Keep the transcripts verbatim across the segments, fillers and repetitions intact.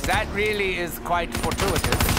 That really is quite fortuitous.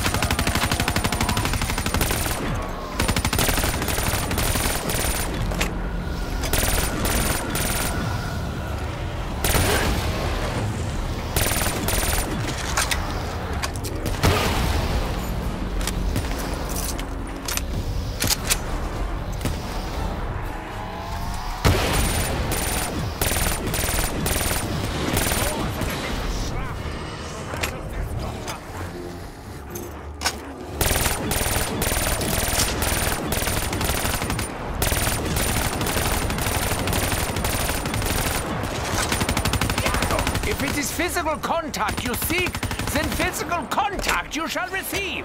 If it is physical contact you seek, then physical contact you shall receive.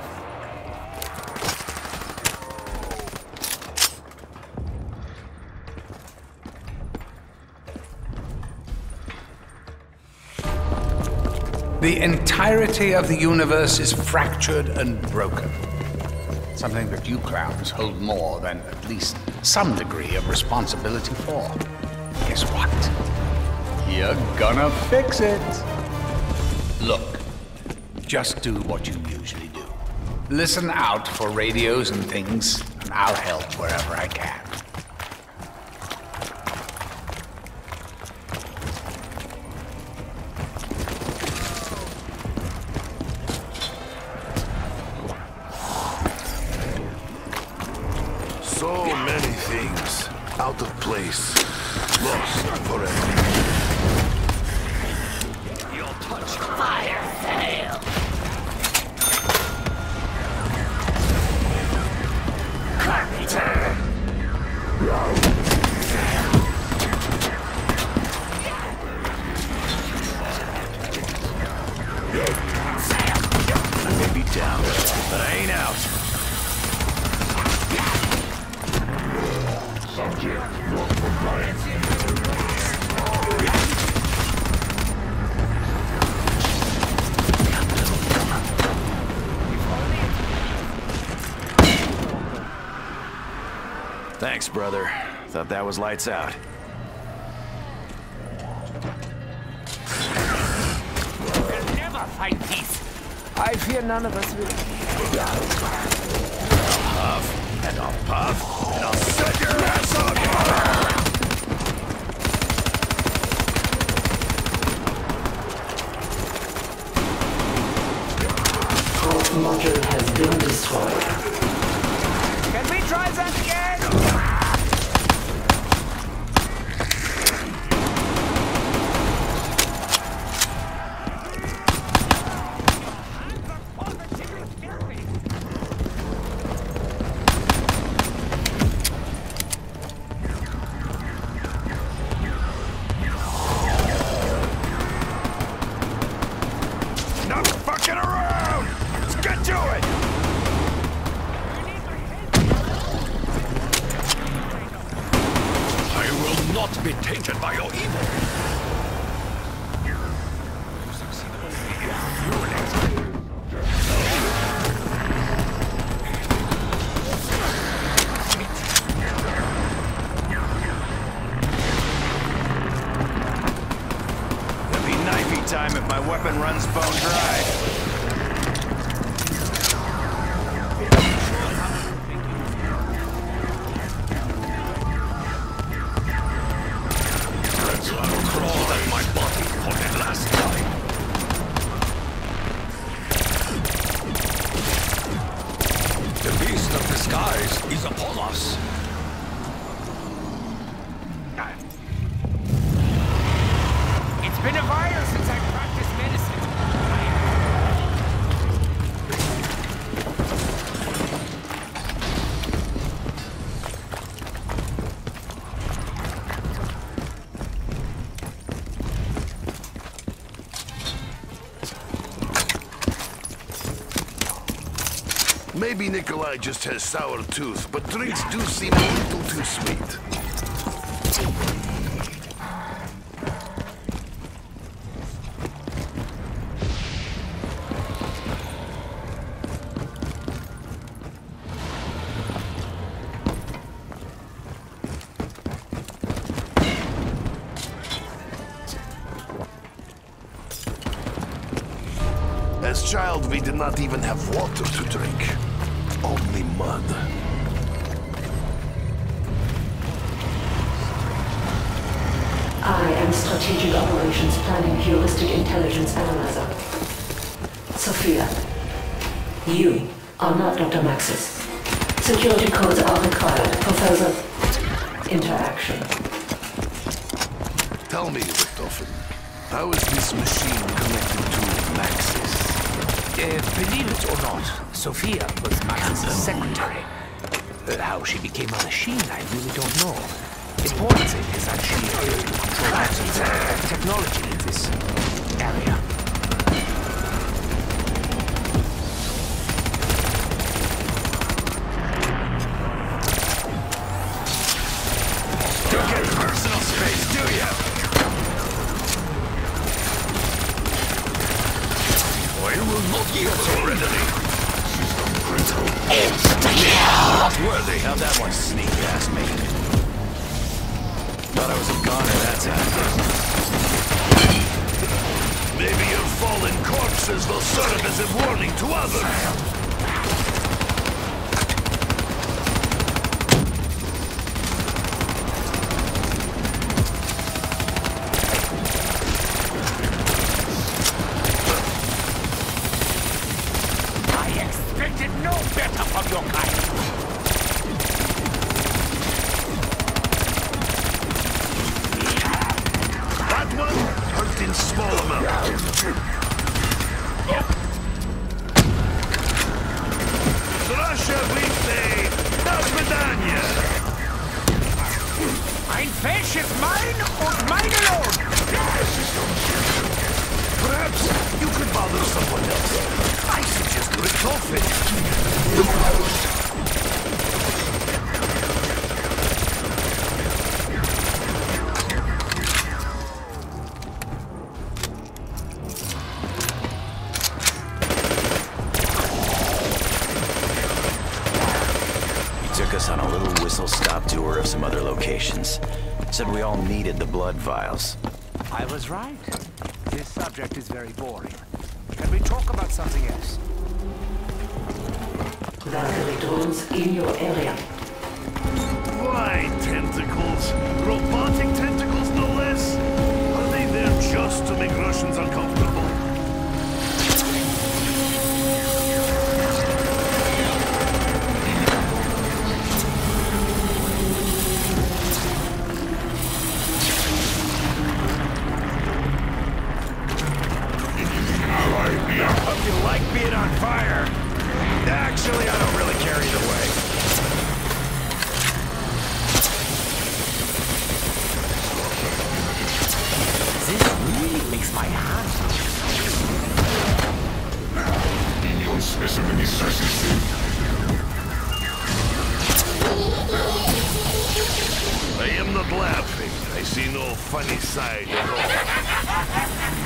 The entirety of the universe is fractured and broken. Something that you clowns hold more than at least some degree of responsibility for. Guess what? You're gonna fix it. Look, just do what you usually do. Listen out for radios and things, and I'll help wherever I can. So many things out of place, lost forever. Fire sale. Carpenter. I may be down, but I ain't out. Subject not compliant. Thanks, brother. Thought that was lights out. We'll never find peace. I fear none of us will. Puff, and I'll puff, and I'll set your ass on fire! Pulse module has been destroyed. Can we try that again? Not fucking around! Let's get to it! I will not be tainted by your evil. It'll be knifey time if my weapon runs bone dry. Crawled at my body for the last time. The beast of the skies is upon us. It's been a while since I practiced medicine. Maybe Nikolai just has sour tooth, but drinks do seem a little too sweet. As child, we did not even have water to drink. Only mud. I am Strategic Operations Planning Heuristic Intelligence Analyzer. Sophia, you are not Doctor Maxis. Security codes are required for further interaction. Tell me, Richtofen, how is this machine connected to Maxis? Uh, believe it or not, Sophia was Maxis' secretary. Uh, how she became a machine, I really don't know. Important thing is that she is able to control atoms and technology in this area. Don't get personal space, do ya? Why will not get so readily? Insta-kill! Worthy. How'd that one sneak past me? Thought I was a goner that time. Maybe your fallen corpses will serve as a warning to others. On a little whistle-stop tour of some other locations. Said we all needed the blood vials. I was right. This subject is very boring. Can we talk about something else? Valkyrie drones in your area. Why tentacles? Robotic tentacles, no less? Are they there just to make Russians uncomfortable? Hope you like being on fire. Actually, I don't really care either way. This really makes my hand. Minion specimen is resistant. I am not laughing. I see no funny side at all.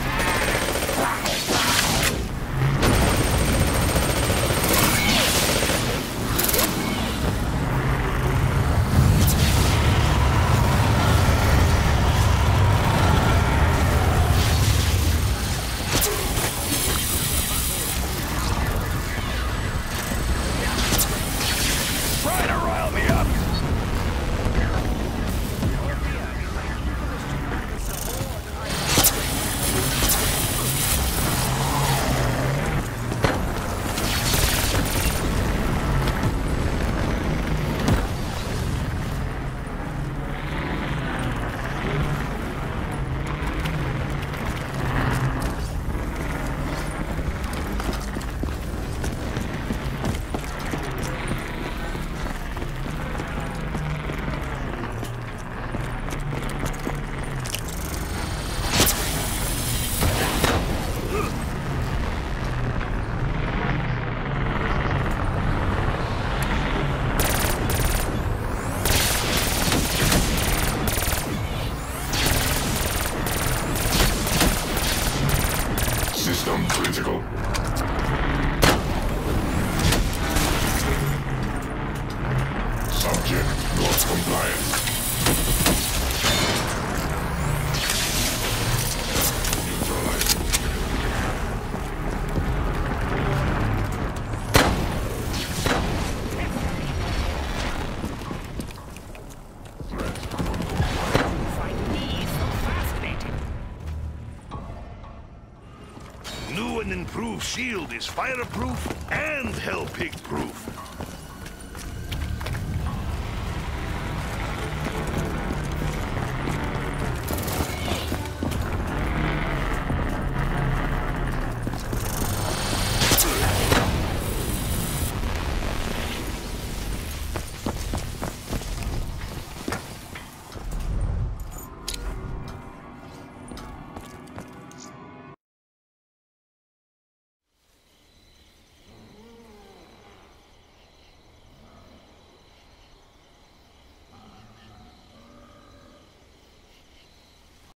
System critical. Subject not compliant. Neutralized. new and improved shield is fireproof and Hell Pig proof.